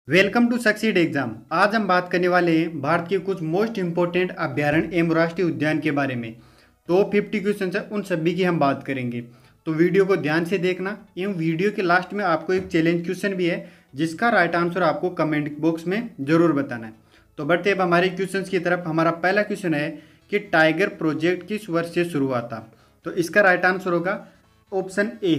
Welcome to succeed exam. आज हम बात करने वाले हैं भारत के कुछ मोस्ट इंपोर्टेंट अभ्यारण्य एवं राष्ट्रीय उद्यान के बारे में। तो 50 क्वेश्चन है, उन सभी की हम बात करेंगे। तो वीडियो को ध्यान से देखना एवं वीडियो के लास्ट में आपको एक चैलेंज क्वेश्चन भी है जिसका राइट आंसर आपको कमेंट बॉक्स में जरूर बताना है। तो बढ़ते अब हमारे क्वेश्चन की तरफ। हमारा पहला क्वेश्चन है कि टाइगर प्रोजेक्ट किस वर्ष से शुरू हुआ था। तो इसका राइट आंसर होगा ऑप्शन ए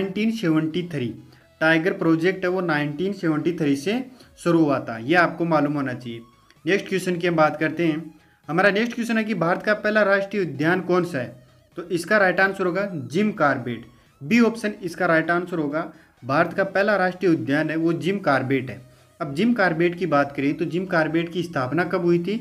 1973। टाइगर प्रोजेक्ट है वो 1973 से शुरू हुआ था, ये आपको मालूम होना चाहिए। नेक्स्ट क्वेश्चन की हम बात करते हैं। हमारा नेक्स्ट क्वेश्चन है कि भारत का पहला राष्ट्रीय उद्यान कौन सा है। तो इसका राइट आंसर होगा जिम कॉर्बेट। बी ऑप्शन इसका राइट आंसर होगा। भारत का पहला राष्ट्रीय उद्यान है वो जिम कॉर्बेट है। अब जिम कॉर्बेट की बात करें तो जिम कॉर्बेट की स्थापना कब हुई थी?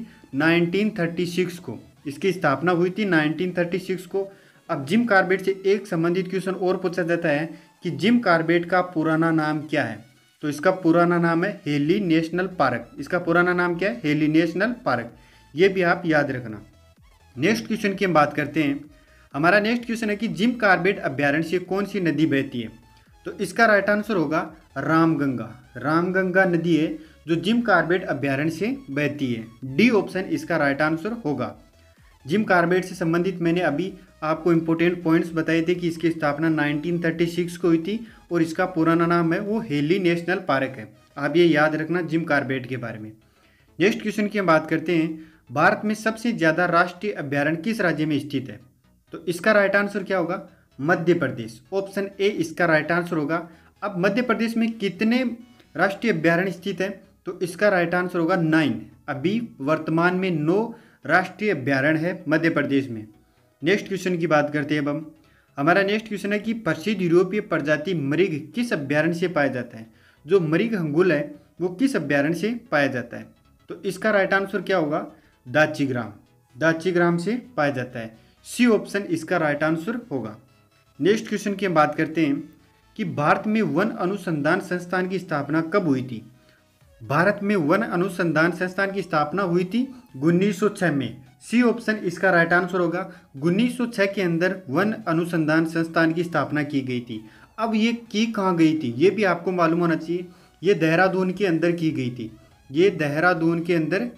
1936 को। इसकी स्थापना हुई थी 1936 को। अब जिम कॉर्बेट से एक संबंधित क्वेश्चन और पूछा जाता है कि जिम कॉर्बेट का पुराना नाम क्या है। तो इसका पुराना नाम है हेली नेशनल पार्क। इसका पुराना नाम क्या है? Hailey National Park. ये भी आप याद रखना। नेक्स्ट क्वेश्चन की हम बात करते हैं। हमारा नेक्स्ट क्वेश्चन है कि जिम कॉर्बेट अभ्यारण्य से कौन सी नदी बहती है। तो इसका राइट आंसर होगा रामगंगा। रामगंगा नदी है जो जिम कॉर्बेट अभ्यारण्य से बहती है। डी ऑप्शन इसका राइट आंसर होगा। जिम कॉर्बेट से संबंधित मैंने अभी आपको इंपॉर्टेंट पॉइंट्स बताए थे कि इसकी स्थापना 1936 को हुई थी और इसका पुराना नाम है वो हेली नेशनल पार्क है। आप ये याद रखना जिम कॉर्बेट के बारे में। नेक्स्ट क्वेश्चन की हम बात करते हैं। भारत में सबसे ज़्यादा राष्ट्रीय अभ्यारण्य किस राज्य में स्थित है। तो इसका राइट आंसर क्या होगा? मध्य प्रदेश। ऑप्शन ए इसका राइट आंसर होगा। अब मध्य प्रदेश में कितने राष्ट्रीय अभ्यारण्य स्थित है? तो इसका राइट आंसर होगा 9। अभी वर्तमान में 9 राष्ट्रीय अभ्यारण्य है मध्य प्रदेश में। नेक्स्ट क्वेश्चन की बात करते हैं अब हम। हमारा नेक्स्ट क्वेश्चन है कि प्रसिद्ध यूरोपीय प्रजाति मृग किस अभ्यारण्य से पाया जाता है। जो मृग हंगुल है वो किस अभ्यारण्य से पाया जाता है। तो इसका राइट आंसर क्या होगा? दाचीग्राम। दाचीग्राम से पाया जाता है। सी ऑप्शन इसका राइट आंसर होगा। नेक्स्ट क्वेश्चन की हम बात करते हैं कि भारत में वन अनुसंधान संस्थान की स्थापना कब हुई थी। भारत में वन अनुसंधान संस्थान की स्थापना हुई थी 1906 में। सी ऑप्शन इसका राइट आंसर होगा। 1906 के अंदर वन अनुसंधान संस्थान की स्थापना की गई थी। अब ये की कहाँ गई थी ये भी आपको मालूम होना चाहिए। ये देहरादून के अंदर की गई थी। ये देहरादून के अंदर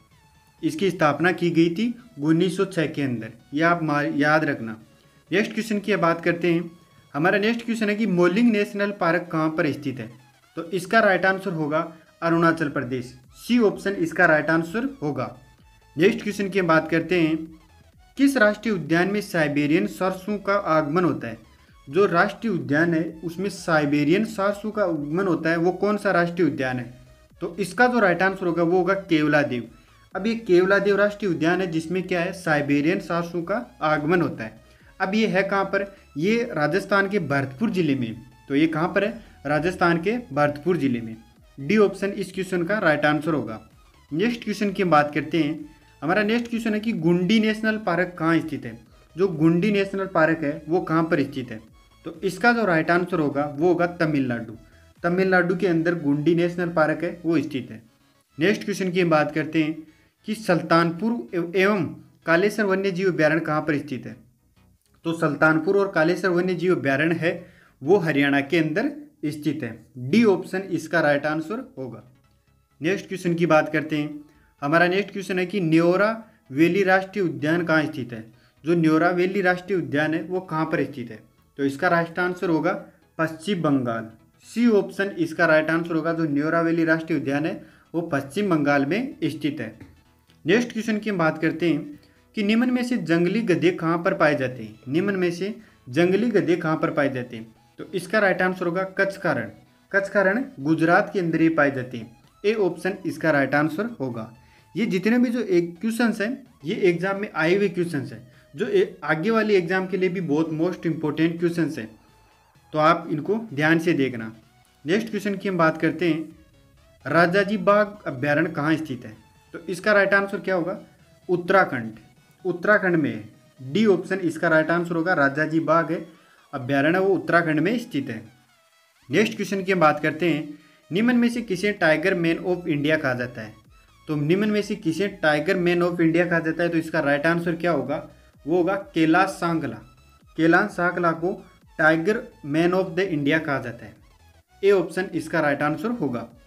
इसकी स्थापना की गई थी 1906 के अंदर। ये आप याद रखना। नेक्स्ट क्वेश्चन की बात करते हैं। हमारा नेक्स्ट क्वेश्चन है कि मोलिंग नेशनल पार्क कहाँ पर स्थित है। तो इसका राइट आंसर होगा अरुणाचल प्रदेश। सी ऑप्शन इसका राइट आंसर होगा। नेक्स्ट क्वेश्चन की हम बात करते हैं। किस राष्ट्रीय उद्यान में साइबेरियन सरसों का आगमन होता है। जो राष्ट्रीय उद्यान है उसमें साइबेरियन सरसों का आगमन होता है वो कौन सा राष्ट्रीय उद्यान है। तो इसका जो राइट आंसर होगा वो होगा केवलादेव। अब ये केवलादेव राष्ट्रीय उद्यान है जिसमें क्या है? साइबेरियन सरसों का आगमन होता है। अब ये है कहाँ पर? ये राजस्थान के भरतपुर जिले में। तो ये कहाँ पर है? राजस्थान के भरतपुर जिले में। डी ऑप्शन इस क्वेश्चन का राइट आंसर होगा। नेक्स्ट क्वेश्चन की हम बात करते हैं। हमारा नेक्स्ट क्वेश्चन है कि गुंडी नेशनल पार्क कहाँ स्थित है। जो गुंडी नेशनल पार्क है वो कहाँ पर स्थित है। तो इसका जो राइट आंसर होगा वो होगा तमिलनाडु। तमिलनाडु के अंदर गुंडी नेशनल पार्क है वो स्थित है। नेक्स्ट क्वेश्चन की हम बात करते हैं कि सुल्तानपुर एवं कालेसर वन्य जीव अभ्यारण्य कहाँ पर स्थित है। तो सुल्तानपुर और कालेसर वन्य जीव अभ्यारण्य है वो हरियाणा के अंदर स्थित है। डी ऑप्शन इसका राइट आंसर होगा। नेक्स्ट क्वेश्चन की बात करते हैं। हमारा नेक्स्ट क्वेश्चन है कि न्योरा वैली राष्ट्रीय उद्यान कहाँ स्थित है। जो न्योरा वैली राष्ट्रीय उद्यान है वो कहाँ पर स्थित है। तो इसका राइट आंसर होगा पश्चिम बंगाल। सी ऑप्शन इसका राइट आंसर होगा। जो न्योरा वैली राष्ट्रीय उद्यान है वो पश्चिम बंगाल में स्थित है। नेक्स्ट क्वेश्चन की हम बात करते हैं कि निम्न में से जंगली गधे कहाँ पर पाए जाते हैं। निम्न में से जंगली गधे कहाँ पर पाए जाते हैं। तो इसका राइट आंसर होगा कच्छ का रण। कच्छ का रण गुजरात के अंदर ही पाए जाते हैं। ए ऑप्शन इसका राइट आंसर होगा। ये जितने भी जो क्वेश्चंस हैं ये एग्जाम में आए हुए क्वेश्चंस हैं जो आगे वाली एग्जाम के लिए भी बहुत मोस्ट इंपॉर्टेंट क्वेश्चंस हैं। तो आप इनको ध्यान से देखना। नेक्स्ट क्वेश्चन की हम बात करते हैं। राजाजी बाग अभ्यारण्य कहाँ स्थित है। तो इसका राइट आंसर क्या होगा? उत्तराखंड। उत्तराखंड में है। डी ऑप्शन इसका राइट आंसर होगा। राजाजी बाग है अभ्यारण्य वो उत्तराखंड में स्थित है। नेक्स्ट क्वेश्चन की हम बात करते हैं। निम्न में से किसे टाइगर मैन ऑफ इंडिया कहा जाता है। तो निम्न में से किसे टाइगर मैन ऑफ इंडिया कहा जाता है। तो इसका राइट आंसर क्या होगा? वो होगा कैलाश सांगला। कैलाश सांगला को tiger man of the India कहा जाता है। ए ऑप्शन इसका राइट आंसर होगा।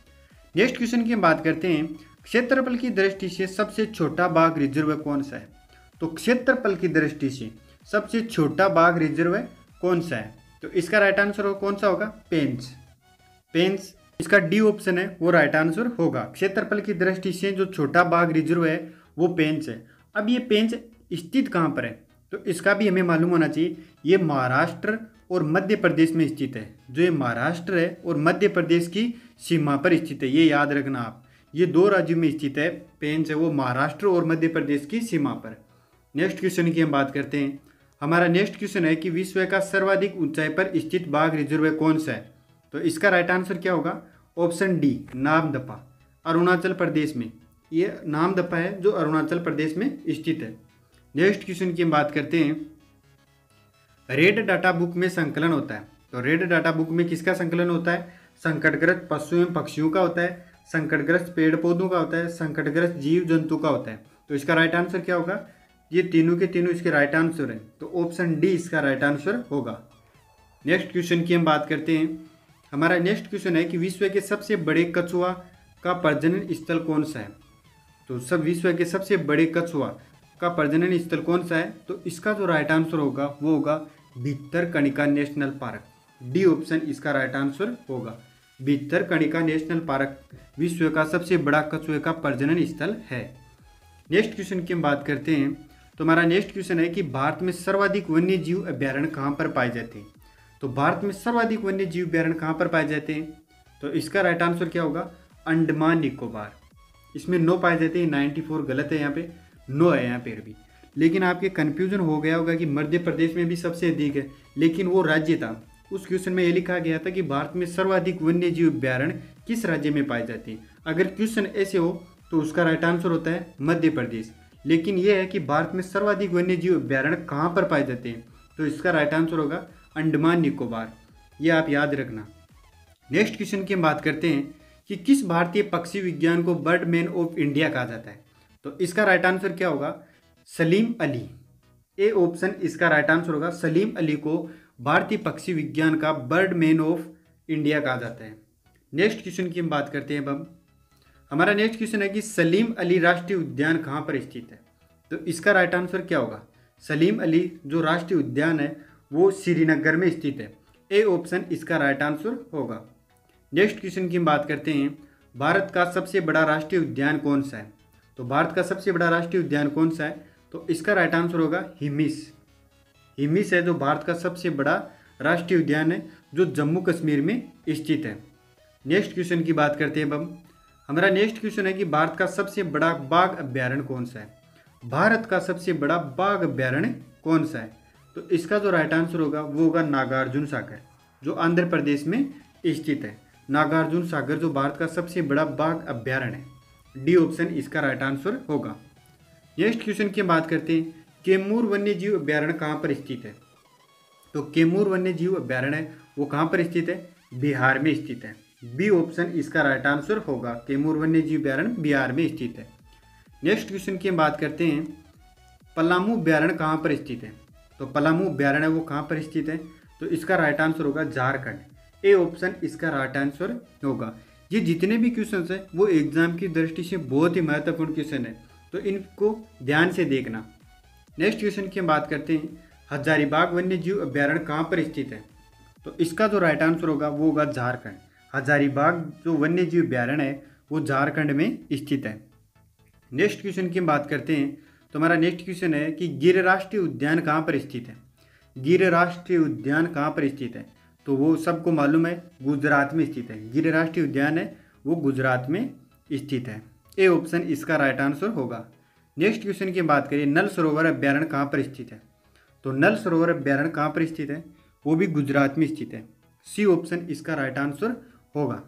नेक्स्ट क्वेश्चन की हम बात करते हैं, क्षेत्रफल की दृष्टि से सबसे छोटा बाघ रिजर्व कौन सा है? तो क्षेत्रफल की दृष्टि से सबसे छोटा बाघ रिजर्व कौन सा है? तो इसका राइट आंसर कौन सा होगा? पेंच। पेंच इसका डी ऑप्शन है वो राइट आंसर होगा। क्षेत्रफल की दृष्टि से जो छोटा बाघ रिजर्व है वो पेंच है। अब ये पेंच स्थित कहाँ पर है? तो इसका भी हमें मालूम होना चाहिए। ये महाराष्ट्र और मध्य प्रदेश में स्थित है। जो ये महाराष्ट्र है और मध्य प्रदेश की सीमा पर स्थित है, ये याद रखना आप। ये दो राज्यों में स्थित है पेंच है, वो महाराष्ट्र और मध्य प्रदेश की सीमा पर। नेक्स्ट क्वेश्चन की हम बात करते हैं। हमारा नेक्स्ट क्वेश्चन है कि विश्व का सर्वाधिक ऊंचाई पर स्थित बाघ रिजर्व कौन सा है? तो इसका राइट आंसर क्या होगा? ऑप्शन डी, नामदफा, अरुणाचल प्रदेश में। ये नामदफा है जो अरुणाचल प्रदेश में स्थित है। नेक्स्ट क्वेश्चन की हम बात करते हैं, रेड डाटा बुक में संकलन होता है। तो रेड डाटा बुक में किसका संकलन होता है? संकटग्रस्त पशु एवं पक्षियों का होता है, संकटग्रस्त पेड़ पौधों का होता है, संकटग्रस्त जीव जंतु का होता है। तो इसका राइट आंसर क्या होगा? ये तीनों के तीनों इसके राइट आंसर हैं, तो ऑप्शन डी इसका राइट आंसर होगा। नेक्स्ट क्वेश्चन की हम बात करते हैं। हमारा नेक्स्ट क्वेश्चन है कि विश्व के सबसे बड़े कछुआ का प्रजनन स्थल कौन सा है? तो सब विश्व के सबसे बड़े कछुआ का प्रजनन स्थल कौन सा है? तो इसका जो राइट आंसर होगा वो होगा Bhitarkanika National Park. D option इसका राइट आंसर होगा। भितरकनिका नेशनल पार्क विश्व का सबसे बड़ा कछुए का प्रजनन स्थल है। नेक्स्ट क्वेश्चन की हम बात करते हैं। तो हमारा नेक्स्ट क्वेश्चन है कि भारत में सर्वाधिक वन्य जीव अभ्यारण्य कहाँ पर पाए जाते हैं? तो भारत में सर्वाधिक वन्य जीव अभ्यारण्य कहाँ पर पाए जाते हैं? तो इसका राइट आंसर क्या होगा? अंडमान निकोबार। इसमें 9 पाए जाते हैं, 94 गलत है, यहाँ पे 9 है यहाँ पर भी। लेकिन आपके कन्फ्यूजन हो गया होगा कि मध्य प्रदेश में भी सबसे अधिक है, लेकिन वो राज्य था। उस क्वेश्चन में ये लिखा गया था कि भारत में सर्वाधिक वन्य जीव अभ्यारण्य किस राज्य में पाए जाते हैं। अगर क्वेश्चन ऐसे हो तो उसका राइट आंसर होता है मध्य प्रदेश। लेकिन यह है कि भारत में सर्वाधिक वन्य जीव अभ्यारण्य कहाँ पर पाए जाते हैं? तो इसका राइट आंसर होगा अंडमान निकोबार। ये आप याद रखना। नेक्स्ट क्वेश्चन की हम बात करते हैं कि किस भारतीय पक्षी विज्ञान को बर्डमैन ऑफ इंडिया कहा जाता है? तो इसका राइट आंसर क्या होगा? सलीम अली। ए ऑप्शन इसका राइट आंसर होगा। सलीम अली को भारतीय पक्षी विज्ञान का बर्डमैन ऑफ इंडिया कहा जाता है। नेक्स्ट क्वेश्चन की हम बात करते हैं। अब हमारा नेक्स्ट क्वेश्चन है कि सलीम अली राष्ट्रीय उद्यान कहाँ पर स्थित है? तो इसका राइट आंसर क्या होगा? सलीम अली जो राष्ट्रीय उद्यान है वो श्रीनगर में स्थित है। ए ऑप्शन इसका राइट आंसर होगा। नेक्स्ट क्वेश्चन की हम बात करते हैं। भारत का सबसे बड़ा राष्ट्रीय उद्यान कौन सा है? तो भारत का सबसे बड़ा राष्ट्रीय उद्यान कौन सा है? तो इसका राइट आंसर होगा हिमिस। हिमिस है जो भारत का सबसे बड़ा राष्ट्रीय उद्यान है, जो जम्मू कश्मीर में स्थित है। नेक्स्ट क्वेश्चन की बात करते हैं। अब हमारा नेक्स्ट क्वेश्चन है कि भारत का सबसे बड़ा बाघ अभ्यारण्य कौन सा है? भारत का सबसे बड़ा बाघ अभ्यारण्य कौन सा है? तो इसका जो राइट आंसर होगा वो होगा नागार्जुन सागर, जो आंध्र प्रदेश में स्थित है। नागार्जुन सागर जो भारत का सबसे बड़ा बाघ अभ्यारण्य है। डी ऑप्शन इसका राइट आंसर होगा। नेक्स्ट क्वेश्चन की बात करते हैं। कैमूर वन्य जीव अभ्यारण्य कहाँ पर स्थित है? तो कैमूर वन्य जीव अभ्यारण्य है वो कहाँ पर स्थित है? बिहार में स्थित है। बी ऑप्शन इसका राइट आंसर होगा। कैमूर वन्य जीव अभ्यारण्य बिहार में स्थित है। नेक्स्ट क्वेश्चन की हम बात करते हैं। पलामू अभ्यारण्य कहाँ पर स्थित है? तो पलामू अभ्यारण्य वो कहाँ पर स्थित है? तो इसका राइट आंसर होगा झारखंड। ए ऑप्शन इसका राइट आंसर होगा। ये जितने भी क्वेश्चन हैं वो एग्जाम की दृष्टि से बहुत ही महत्वपूर्ण क्वेश्चन है, तो इनको ध्यान से देखना। नेक्स्ट क्वेश्चन की हम बात करते हैं। हजारीबाग वन्य जीव अभ्यारण्य कहाँ पर स्थित है? तो इसका जो राइट आंसर होगा वो होगा झारखंड। हजारीबाग जो वन्य जीव अभ्यारण्य है वो झारखंड में स्थित है। नेक्स्ट क्वेश्चन की हम बात करते हैं। तो हमारा नेक्स्ट क्वेश्चन है कि गिर राष्ट्रीय उद्यान कहाँ पर स्थित है? गिर राष्ट्रीय उद्यान कहाँ पर स्थित है? तो वो सबको मालूम है, गुजरात में स्थित है। गिर राष्ट्रीय उद्यान है वो गुजरात में स्थित है। ए ऑप्शन इसका राइट आंसर होगा। नेक्स्ट क्वेश्चन की बात करें। नल सरोवर अभ्यारण्य कहाँ पर स्थित है? तो नल सरोवर अभ्यारण्य कहाँ पर स्थित है? वो भी गुजरात में स्थित है। सी ऑप्शन इसका राइट आंसर होगा।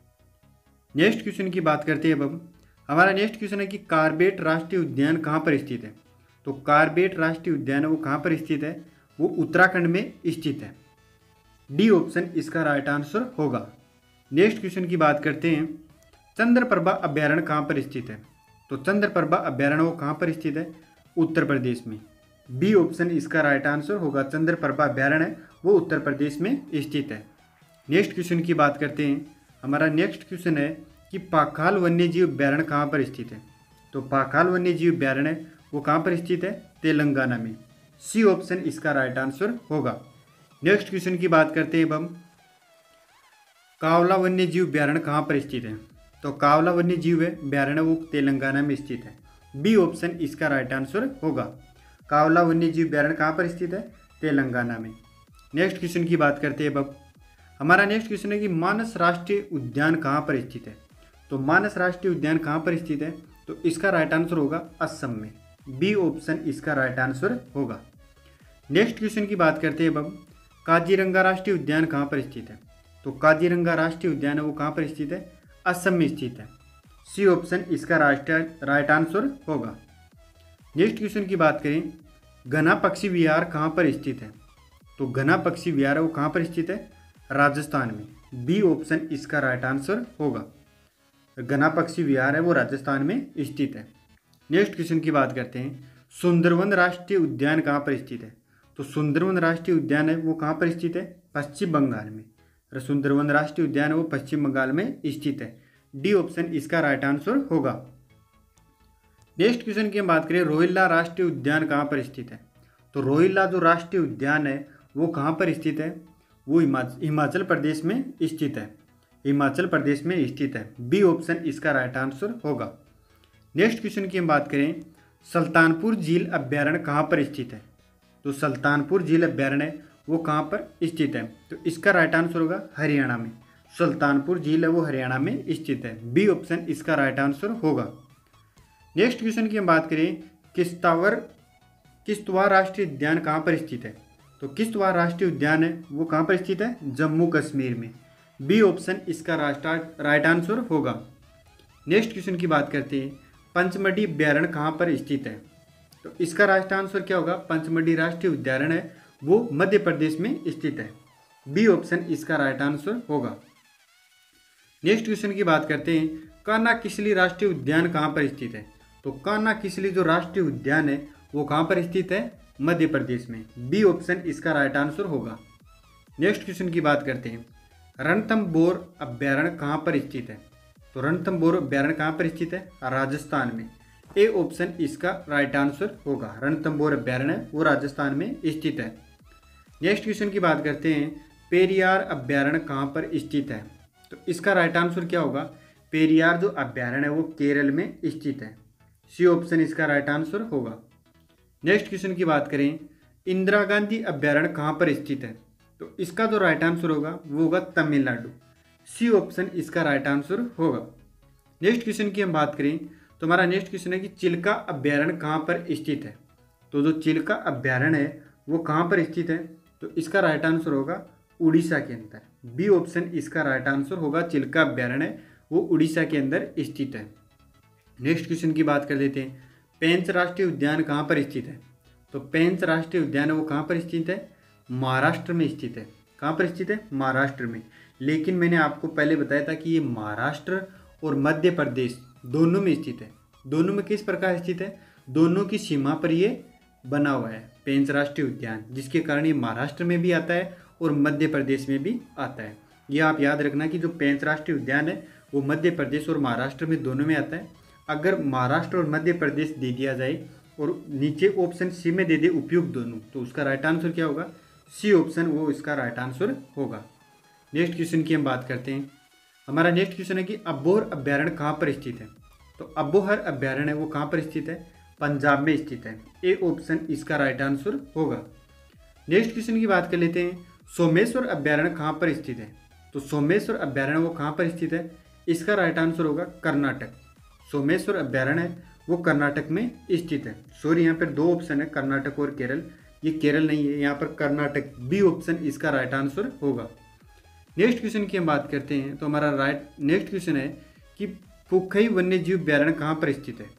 नेक्स्ट क्वेश्चन की बात करते हैं। अब हमारा नेक्स्ट क्वेश्चन है कि कार्बेट राष्ट्रीय उद्यान कहाँ पर स्थित है? तो कार्बेट राष्ट्रीय उद्यान है वो कहाँ पर स्थित है? वो उत्तराखंड में स्थित है। डी ऑप्शन इसका राइट आंसर होगा। नेक्स्ट क्वेश्चन की बात करते हैं। चंद्रप्रभा अभ्यारण्य कहाँ पर स्थित है? तो चंद्रप्रभा अभ्यारण्य वो कहाँ पर स्थित है? उत्तर प्रदेश में। बी ऑप्शन इसका राइट आंसर होगा। चंद्रप्रभा अभ्यारण्य वो उत्तर प्रदेश में स्थित है। नेक्स्ट क्वेश्चन की बात करते हैं। हमारा नेक्स्ट क्वेश्चन है कि पाखाल वन्यजीव अभ्यारण्य कहाँ पर स्थित है। तो पाखाल वन्यजीव अभ्यारण्य वो कहाँ पर स्थित है, तेलंगाना में। सी ऑप्शन इसका राइट आंसर होगा। नेक्स्ट क्वेश्चन की बात करते हैं अब हम, कावला वन्यजीव अभ्यारण्य कहाँ पर स्थित है। तो कावला वन्यजीव अभ्यारण्य वो तेलंगाना में स्थित है। बी ऑप्शन इसका राइट आंसर होगा। कावला वन्यजीव अभ्यारण्य कहाँ पर स्थित है, तेलंगाना में। नेक्स्ट क्वेश्चन की बात करते हैं अब हमारा नेक्स्ट क्वेश्चन है कि मानस राष्ट्रीय उद्यान कहाँ पर स्थित है। तो मानस राष्ट्रीय उद्यान कहाँ पर स्थित है, तो इसका राइट आंसर होगा असम में। बी ऑप्शन इसका राइट आंसर होगा। नेक्स्ट क्वेश्चन की बात करते हैं अब काजीरंगा राष्ट्रीय उद्यान कहाँ पर स्थित है। तो काजीरंगा राष्ट्रीय उद्यान है वो कहाँ पर स्थित है, असम में स्थित है। सी ऑप्शन इसका राइट आंसर होगा। नेक्स्ट क्वेश्चन की बात करें, घना पक्षी विहार कहाँ पर स्थित है। तो घना पक्षी विहार है वो कहाँ पर स्थित है, राजस्थान में। बी ऑप्शन इसका राइट आंसर होगा। घना पक्षी विहार है वो राजस्थान में स्थित है। नेक्स्ट क्वेश्चन की बात करते हैं, सुंदरवन राष्ट्रीय उद्यान कहाँ पर स्थित है। तो सुंदरवन राष्ट्रीय उद्यान है वो कहाँ पर स्थित है, पश्चिम बंगाल में। सुंदरवन राष्ट्रीय उद्यान है वो पश्चिम बंगाल में स्थित है। डी ऑप्शन इसका राइट आंसर होगा। नेक्स्ट क्वेश्चन की हम बात करें, रोहिल्ला राष्ट्रीय उद्यान कहाँ पर स्थित है। तो रोहिल्ला जो राष्ट्रीय उद्यान है वो कहाँ पर स्थित है, वो हिमाचल प्रदेश में स्थित है। हिमाचल प्रदेश में स्थित है। बी ऑप्शन इसका राइट आंसर होगा। नेक्स्ट क्वेश्चन की हम बात करें, सुल्तानपुर झील अभ्यारण्य कहाँ पर स्थित है। तो सुल्तानपुर झील अभ्यारण्य वो कहाँ पर स्थित है, तो इसका राइट आंसर होगा हरियाणा में। सुल्तानपुर झील है वो हरियाणा में स्थित है। बी ऑप्शन इसका राइट आंसर होगा। नेक्स्ट क्वेश्चन की हम बात करें, किश्तवाड़ राष्ट्रीय उद्यान कहाँ पर स्थित है। तो किश्तवाड़ राष्ट्रीय उद्यान है वो कहाँ पर स्थित है, जम्मू कश्मीर में। बी ऑप्शन इसका राइट आंसर होगा। नेक्स्ट क्वेश्चन की बात करते हैं, पंचमढ़ी अभ्यारण्य कहाँ पर स्थित है। तो इसका राइट आंसर क्या होगा, पंचमढ़ी राष्ट्रीय उद्यान है वो मध्य प्रदेश में स्थित है। बी ऑप्शन इसका राइट आंसर होगा। नेक्स्ट क्वेश्चन की बात करते हैं, कान्हा किसली राष्ट्रीय उद्यान कहाँ पर स्थित है। तो कान्हा किसली जो राष्ट्रीय उद्यान है वो कहाँ पर स्थित है, मध्य प्रदेश में। बी ऑप्शन इसका राइट आंसर होगा। नेक्स्ट क्वेश्चन की बात करते हैं, रणथंभौर अभ्यारण्य कहाँ पर स्थित है। तो रणथंभौर अभ्यारण्य कहाँ पर स्थित है, राजस्थान में। ए ऑप्शन इसका राइट आंसर होगा। रणथंभौर अभ्यारण्य वो राजस्थान में स्थित है। नेक्स्ट क्वेश्चन की बात करते हैं, पेरियार अभ्यारण्य कहाँ पर स्थित है। तो इसका राइट आंसर क्या होगा, पेरियार जो अभ्यारण्य है वो केरल में स्थित है। सी ऑप्शन इसका राइट आंसर होगा। नेक्स्ट क्वेश्चन की बात करें, इंदिरा गांधी अभ्यारण्य कहाँ पर स्थित है। तो इसका जो राइट आंसर होगा वो होगा तमिलनाडु। सी ऑप्शन इसका राइट आंसर होगा। नेक्स्ट क्वेश्चन की हम बात करें तो हमारा नेक्स्ट क्वेश्चन है कि चिल्का अभ्यारण्य कहाँ पर स्थित है। तो जो चिल्का अभ्यारण्य है वो कहाँ पर स्थित है, तो इसका राइट आंसर होगा उड़ीसा के अंदर। बी ऑप्शन इसका राइट आंसर होगा। चिल्का अभ्यारण्य वो उड़ीसा के अंदर स्थित है। नेक्स्ट क्वेश्चन की बात कर लेते हैं, पेंच राष्ट्रीय उद्यान कहाँ पर स्थित है। तो पेंच राष्ट्रीय उद्यान है वो कहाँ पर स्थित है, महाराष्ट्र में स्थित है। कहाँ पर स्थित है, महाराष्ट्र में। लेकिन मैंने आपको पहले बताया था कि ये महाराष्ट्र और मध्य प्रदेश दोनों में स्थित है। दोनों में किस प्रकार स्थित है, दोनों की सीमा पर ये बना हुआ है पेंच राष्ट्रीय उद्यान, जिसके कारण ये महाराष्ट्र में भी आता है और मध्य प्रदेश में भी आता है। ये आप याद रखना कि जो पेंच राष्ट्रीय उद्यान है वो मध्य प्रदेश और महाराष्ट्र में दोनों में आता है। अगर महाराष्ट्र और मध्य प्रदेश दे दिया जाए और नीचे ऑप्शन सी में दे दे उपयुक्त दोनों, तो उसका राइट आंसर क्या होगा, सी ऑप्शन वो इसका राइट आंसर होगा। नेक्स्ट क्वेश्चन की हम बात करते हैं। हमारा नेक्स्ट क्वेश्चन है कि अबोहर अभ्यारण्य कहाँ पर स्थित है। तो अबोहर अभ्यारण्य वो कहाँ पर स्थित है, पंजाब में स्थित है। ए ऑप्शन इसका राइट आंसर होगा। नेक्स्ट क्वेश्चन की बात कर लेते हैं, सोमेश्वर अभ्यारण्य कहाँ पर स्थित है। तो सोमेश्वर अभ्यारण्य वो कहाँ पर स्थित है, इसका राइट आंसर होगा कर्नाटक। सोमेश्वर अभ्यारण्य वो कर्नाटक में स्थित है। सॉरी, यहाँ पर दो ऑप्शन है, कर्नाटक और केरल। ये केरल नहीं है, यहाँ पर कर्नाटक। बी ऑप्शन इसका राइट आंसर होगा। नेक्स्ट क्वेश्चन की हम बात करते हैं तो हमारा नेक्स्ट क्वेश्चन है कि फुखई वन्यजीव अभ्यारण्य कहाँ पर स्थित है।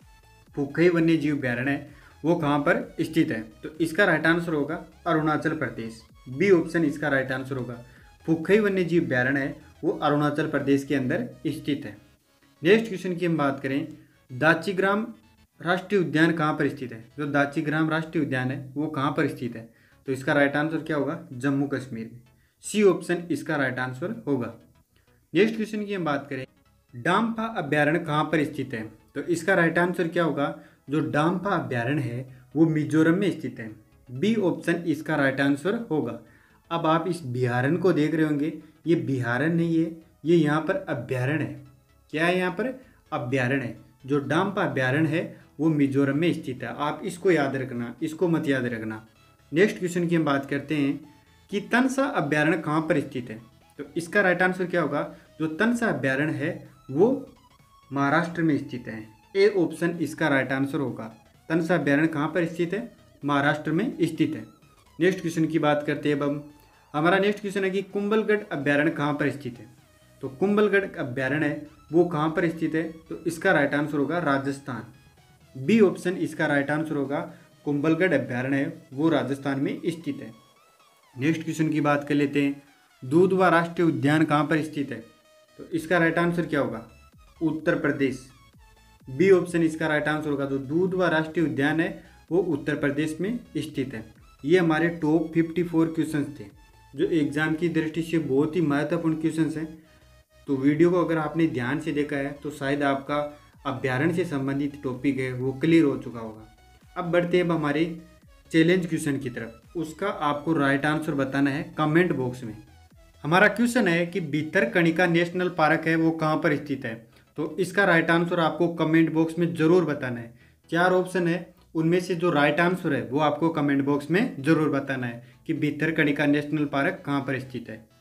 फुखई वन्यजीव अभ्यारण्य वो कहाँ पर स्थित है, तो इसका राइट आंसर होगा अरुणाचल प्रदेश। बी ऑप्शन इसका राइट आंसर होगा। फुखई वन्यजीव अभ्यारण्य है वो अरुणाचल प्रदेश के अंदर स्थित है। नेक्स्ट क्वेश्चन की हम बात करें, दाचीग्राम राष्ट्रीय उद्यान कहाँ पर स्थित है। जो दाचीग्राम राष्ट्रीय उद्यान है वो कहाँ पर स्थित है, तो इसका राइट आंसर क्या होगा, जम्मू कश्मीर में। सी ऑप्शन इसका राइट आंसर होगा। नेक्स्ट क्वेश्चन की हम बात करें, डाम्फा अभ्यारण्य कहाँ पर स्थित है? तो इसका राइट आंसर क्या होगा? जो डाम्फा अभ्यारण्य है वो मिजोरम में स्थित है। बी ऑप्शन इसका राइट आंसर होगा। अब आप इस अभ्यारण्य को देख रहे होंगे, ये अभ्यारण्य नहीं है, ये यहाँ पर अभ्यारण्य है। क्या है यहाँ पर? अभ्यारण्य है। जो डाम्फा अभ्यारण्य है वो मिजोरम में स्थित है। आप इसको याद रखना, इसको मत याद रखना। नेक्स्ट क्वेश्चन की हम बात करते हैं कि तनसा अभ्यारण्य कहाँ पर स्थित है? तो इसका राइट आंसर क्या होगा? जो तनसा अभ्यारण्य है वो महाराष्ट्र में स्थित है। ए ऑप्शन इसका राइट आंसर होगा। तनसा अभ्यारण्य कहाँ पर स्थित है? महाराष्ट्र में स्थित है। नेक्स्ट क्वेश्चन की बात करते हैं। अब हमारा नेक्स्ट क्वेश्चन है कि कुंभलगढ़ अभ्यारण्य कहाँ पर स्थित है? तो कुंभलगढ़ अभ्यारण्य है वो कहाँ पर स्थित है? तो इसका राइट आंसर होगा राजस्थान। बी ऑप्शन इसका राइट आंसर होगा। कुंभलगढ़ अभ्यारण्य है वो राजस्थान में स्थित है। नेक्स्ट क्वेश्चन की बात कर लेते हैं। दूधवा राष्ट्रीय उद्यान कहाँ पर स्थित है? तो इसका राइट आंसर क्या होगा? उत्तर प्रदेश। बी ऑप्शन इसका राइट आंसर होगा। जो दूधवा राष्ट्रीय उद्यान है वो उत्तर प्रदेश में स्थित है। ये हमारे टॉप 54 क्वेश्चंस थे जो एग्जाम की दृष्टि से बहुत ही महत्वपूर्ण क्वेश्चंस हैं। तो वीडियो को अगर आपने ध्यान से देखा है तो शायद आपका अभ्यारण्य से संबंधित टॉपिक है वो क्लियर हो चुका होगा। अब बढ़ते हैं अब हमारे चैलेंज क्वेश्चन की तरफ। उसका आपको राइट आंसर बताना है कमेंट बॉक्स में। हमारा क्वेश्चन है कि भितरकणिका नेशनल पार्क है वो कहाँ पर स्थित है? तो इसका राइट आंसर आपको कमेंट बॉक्स में ज़रूर बताना है। 4 ऑप्शन है, उनमें से जो राइट आंसर है वो आपको कमेंट बॉक्स में ज़रूर बताना है कि भितरकणिका नेशनल पार्क कहाँ पर स्थित है।